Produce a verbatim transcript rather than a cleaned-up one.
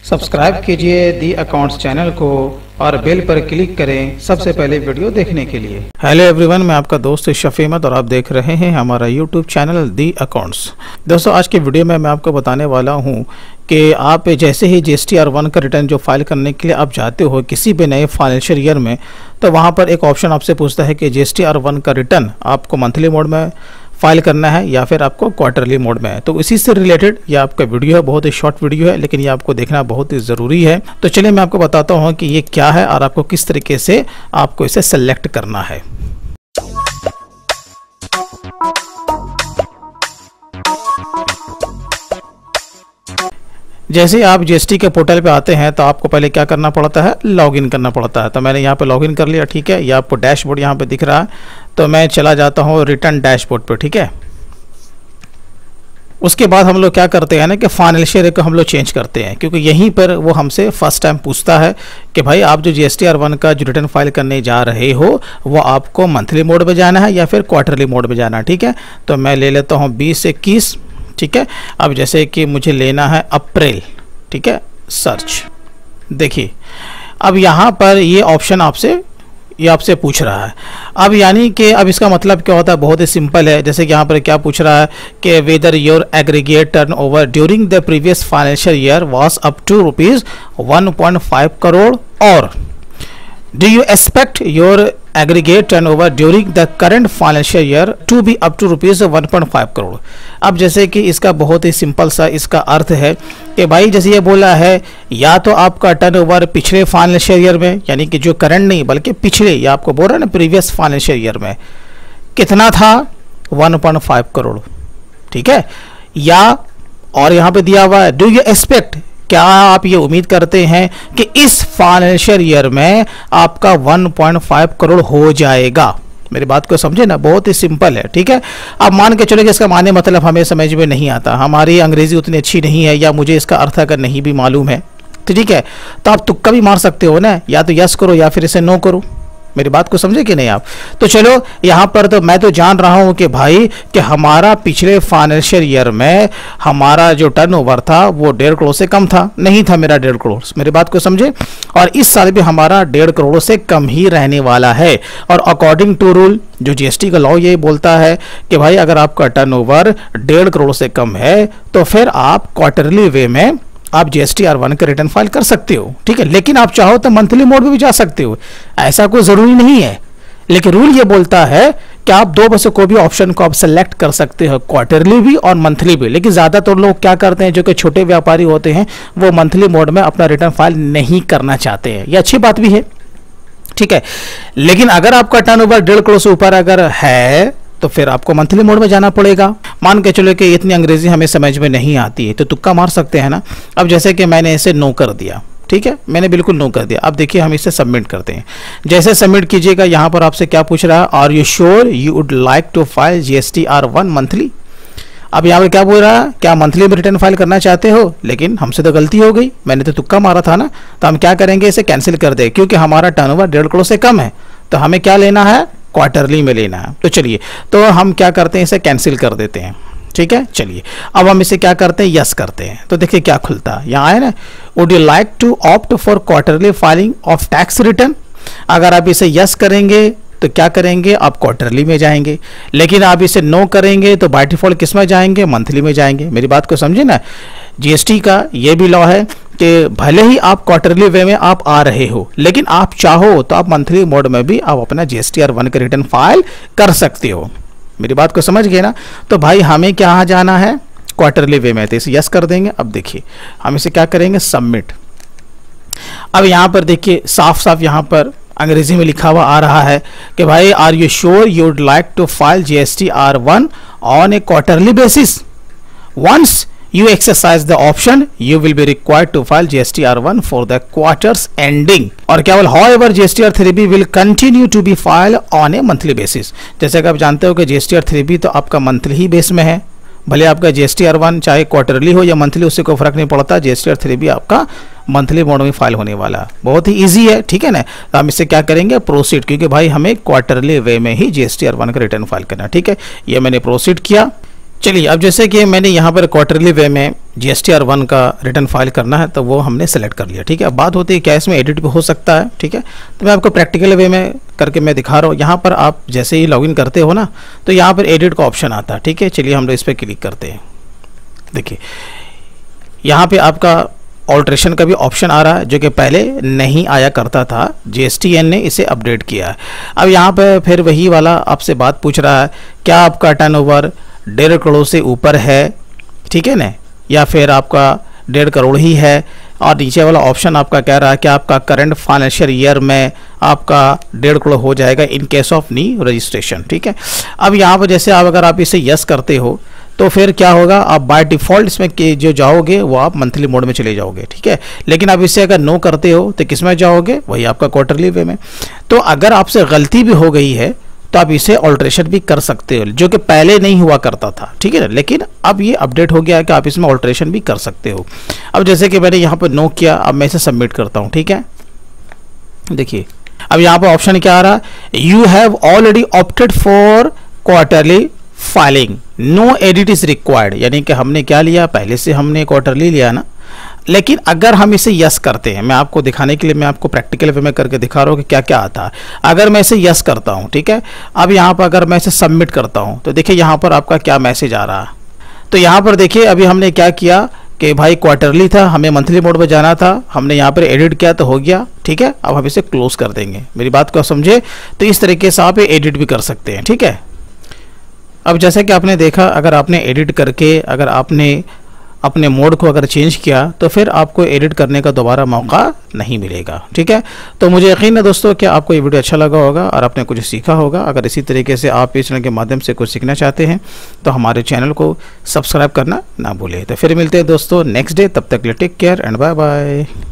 Subscribe कीजिए the accounts channel को और बेल पर क्लिक करें सबसे पहले वीडियो देखने के लिए। हेलो एवरीवन, मैं आपका दोस्त शफी अहमद और आप देख रहे हैं हमारा यूट्यूब चैनल दी अकाउंट्स। दोस्तों, आज की वीडियो में मैं आपको बताने वाला हूं कि आप जैसे ही G S T R one का रिटर्न जो फाइल करने के लिए आप जाते हो किसी भी नए फाइनेंशियल ईयर में, तो वहां पर एक ऑप्शन आपसे पूछता है कि G S T R one का रिटर्न आपको मंथली मोड में फाइल करना है या फिर आपको क्वार्टरली मोड में है। तो इसी से रिलेटेड ये आपका वीडियो है, बहुत ही शॉर्ट वीडियो है, लेकिन ये आपको देखना बहुत ही ज़रूरी है। तो चलिए मैं आपको बताता हूँ कि ये क्या है और आपको किस तरीके से आपको इसे सेलेक्ट करना है। जैसे आप जी एस टी के पोर्टल पे आते हैं तो आपको पहले क्या करना पड़ता है, लॉगिन करना पड़ता है। तो मैंने यहाँ पे लॉगिन कर लिया, ठीक है। ये आपको डैशबोर्ड यहाँ पे दिख रहा है, तो मैं चला जाता हूँ रिटर्न डैशबोर्ड पे, ठीक है। उसके बाद हम लोग क्या करते हैं ना कि फाइनेंशियल ईयर को हम लोग चेंज करते हैं, क्योंकि यहीं पर वो हमसे फर्स्ट टाइम पूछता है कि भाई आप जो G S T R one का जो रिटर्न फाइल करने जा रहे हो वो आपको मंथली मोड में जाना है या फिर क्वार्टरली मोड में जाना है, ठीक है। तो मैं ले लेता हूँ बीस इक्कीस, ठीक है। अब जैसे कि मुझे लेना है अप्रैल, ठीक है, सर्च। देखिए अब यहाँ पर ये ऑप्शन आपसे ये आपसे पूछ रहा है। अब यानी कि अब इसका मतलब क्या होता है, बहुत ही सिंपल है। जैसे कि यहाँ पर क्या पूछ रहा है कि whether your aggregate turnover during the previous financial year was up to rupees one point five crore और do you expect your aggregate turnover during the current financial year to be up to rupees one point five crore. अब जैसे कि इसका बहुत ही simple सा इसका अर्थ है कि भाई जैसे ये बोला है या तो आपका टर्नओवर पिछले फाइनेंशियल ईयर में, यानी कि जो करंट नहीं बल्कि पिछले, या आपको बोल रहा है ना प्रीवियस फाइनेंशियल ईयर में कितना था, वन पॉइंट फाइव करोड़, ठीक है। या और यहाँ पे दिया हुआ है डू यू एक्सपेक्ट, क्या आप ये उम्मीद करते हैं कि इस फाइनेंशियल ईयर में आपका वन पॉइंट फाइव करोड़ हो जाएगा। मेरी बात को समझे ना, बहुत ही सिंपल है, ठीक है। अब मान के चलो कि इसका माने मतलब हमें समझ में नहीं आता, हमारी अंग्रेजी उतनी अच्छी नहीं है या मुझे इसका अर्थ अगर नहीं भी मालूम है तो ठीक है, तो आप तुक्का भी मार सकते हो ना, या तो यस करो या फिर इसे नो करो। मेरी बात को समझे कि नहीं आप। तो चलो यहाँ पर तो मैं तो जान रहा हूँ कि भाई कि हमारा पिछले फाइनेंशियल ईयर में हमारा जो टर्नओवर था वो डेढ़ करोड़ से कम था, नहीं था मेरा डेढ़ करोड़। मेरी बात को समझे। और इस साल भी हमारा डेढ़ करोड़ से कम ही रहने वाला है। और अकॉर्डिंग टू रूल जो जी एस टी का लॉ ये बोलता है कि भाई अगर आपका टर्नओवर डेढ़ करोड़ से कम है तो फिर आप क्वार्टरली वे में आप G S T R one का रिटर्न फाइल कर सकते हो, ठीक है। लेकिन आप चाहो तो मंथली मोड में भी जा सकते हो, ऐसा कोई जरूरी नहीं है। लेकिन रूल ये बोलता है कि आप दो में से कोई भी ऑप्शन को आप सेलेक्ट कर सकते हो, क्वार्टरली भी और मंथली भी। लेकिन ज्यादातर लोग क्या करते हैं, जो कि छोटे व्यापारी होते हैं, वो मंथली मोड में अपना रिटर्न फाइल नहीं करना चाहते हैं। ये अच्छी बात भी है, ठीक है। लेकिन अगर आपका टर्नओवर डेढ़ करोड़ से ऊपर अगर है तो फिर आपको मंथली मोड में जाना पड़ेगा। मान के चलो कि इतनी अंग्रेजी हमें समझ में नहीं आती है तो तुक्का मार सकते हैं ना। अब जैसे कि मैंने इसे नो कर दिया, ठीक है, मैंने बिल्कुल नो कर दिया। अब देखिए हम इसे सबमिट करते हैं। जैसे सबमिट कीजिएगा यहाँ पर आपसे क्या पूछ रहा है, are you sure you would like to file G S T R one monthly. अब यहाँ पर क्या बोल रहा है, क्या मंथली में रिटर्न फाइल करना चाहते हो। लेकिन हमसे तो गलती हो गई, मैंने तो तुक्का मारा था ना। तो हम क्या करेंगे, इसे कैंसिल कर दे, क्योंकि हमारा टर्नओवर डेढ़ करोड़ से कम है। तो हमें क्या लेना है, क्वार्टरली में लेना है। तो चलिए, तो हम क्या करते हैं, इसे कैंसिल कर देते हैं, ठीक है। चलिए अब हम इसे क्या करते हैं, यस करते हैं। तो देखिए क्या खुलता है, यहाँ है ना, would you like to opt for quarterly filing of tax return. अगर आप इसे यस करेंगे तो क्या करेंगे, आप क्वार्टरली में जाएंगे। लेकिन आप इसे नो करेंगे तो बाय डिफॉल्ट किस में जाएंगे, मंथली में जाएंगे। मेरी बात को समझे ना। जी एस टी का ये भी लॉ है कि भले ही आप क्वार्टरली वे में आप आ रहे हो, लेकिन आप चाहो तो आप मंथली मोड में भी आप अपना G S T R one का रिटर्न फाइल कर सकते हो। मेरी बात को समझ गए ना। तो भाई हमें क्या जाना है, क्वार्टरली वे में, तो इसे यस कर देंगे। अब देखिए हम इसे क्या करेंगे, सबमिट। अब यहाँ पर देखिए साफ साफ यहाँ पर अंग्रेजी में लिखा हुआ आ रहा है कि भाई are you sure you would like to file G S T R one on a quarterly basis. Once you exercise the option you will be required to file G S T R one for the quarters ending और केवल however G S T R three B will continue to be filed on a monthly basis। जैसे कि आप जानते हो कि G S T R three B तो आपका मंथली ही बेस में है, भले आपका G S T R one चाहे क्वार्टरली हो या मंथली उससे कोई फर्क नहीं पड़ता। G S T R three भी आपका मंथली मोड में फाइल होने वाला है, बहुत ही इजी है, ठीक है ना। तो हम इससे क्या करेंगे, प्रोसीड, क्योंकि भाई हमें क्वार्टरली वे में ही G S T R one का रिटर्न फाइल करना है, ठीक है। ये मैंने प्रोसीड किया, चलिए, अब जैसे कि मैंने यहाँ पर क्वार्टरली वे में G S T R one का रिटर्न फाइल करना है, तो वो हमने सेलेक्ट कर लिया। ठीक है, अब बात होती है क्या इसमें एडिट भी हो सकता है। ठीक है, तो मैं आपको प्रैक्टिकल वे में करके मैं दिखा रहा हूँ। यहाँ पर आप जैसे ही लॉगिन करते हो ना, तो यहाँ पर एडिट का ऑप्शन आता है। ठीक है, चलिए हम लोग इस पर क्लिक करते हैं। देखिए यहाँ पे आपका ऑल्ट्रेशन का भी ऑप्शन आ रहा है, जो कि पहले नहीं आया करता था। जी एस टी एन ने इसे अपडेट किया है। अब यहाँ पे फिर वही वाला आपसे बात पूछ रहा है, क्या आपका टर्नओवर डेढ़ करोड़ से ऊपर है, ठीक है ना, या फिर आपका डेढ़ करोड़ ही है। और नीचे वाला ऑप्शन आपका कह रहा है कि आपका करंट फाइनेंशियल ईयर में आपका डेढ़ करोड़ हो जाएगा in case of new registration. ठीक है, अब यहाँ पर जैसे आप अगर आप इसे यस करते हो तो फिर क्या होगा, आप बाय डिफ़ॉल्ट इसमें के जो जाओगे वो आप मंथली मोड में चले जाओगे। ठीक है, लेकिन आप इसे अगर नो करते हो तो किस में जाओगे, वही आपका क्वार्टरली वे में। तो अगर आपसे गलती भी हो गई है तो आप इसे ऑल्ट्रेशन भी कर सकते हो, जो कि पहले नहीं हुआ करता था। ठीक है ना, लेकिन अब ये अपडेट हो गया है कि आप इसमें ऑल्ट्रेशन भी कर सकते हो। अब जैसे कि मैंने यहाँ पर नो किया, अब मैं इसे सबमिट करता हूँ। ठीक है, देखिए अब यहाँ पर ऑप्शन क्या आ रहा है, you have already opted for quarterly filing, no edit is required. यानी कि हमने क्या लिया, पहले से हमने क्वार्टरली लिया ना। लेकिन अगर हम इसे यस करते हैं, मैं आपको दिखाने के लिए मैं आपको प्रैक्टिकल वे में करके दिखा रहा हूँ कि क्या क्या आता है। अगर मैं इसे यस करता हूँ, ठीक है, अब यहाँ पर अगर मैं इसे सबमिट करता हूँ तो देखिए यहाँ पर आपका क्या मैसेज आ रहा है। तो यहाँ पर देखिए अभी हमने क्या किया कि भाई क्वार्टरली था, हमें मंथली मोड में जाना था, हमने यहाँ पर एडिट किया तो हो गया। ठीक है, अब हम इसे क्लोज कर देंगे। मेरी बात को समझे, तो इस तरीके से आप एडिट भी कर सकते हैं। ठीक है, अब जैसा कि आपने देखा, अगर आपने एडिट करके अगर आपने अपने मोड को अगर चेंज किया तो फिर आपको एडिट करने का दोबारा मौका नहीं मिलेगा। ठीक है, तो मुझे यकीन है दोस्तों कि आपको ये वीडियो अच्छा लगा होगा और आपने कुछ सीखा होगा। अगर इसी तरीके से आप इस चैनल के माध्यम से कुछ सीखना चाहते हैं तो हमारे चैनल को सब्सक्राइब करना ना भूलें। तो फिर मिलते हैं दोस्तों नेक्स्ट डे, तब तक के लिए take care and bye bye.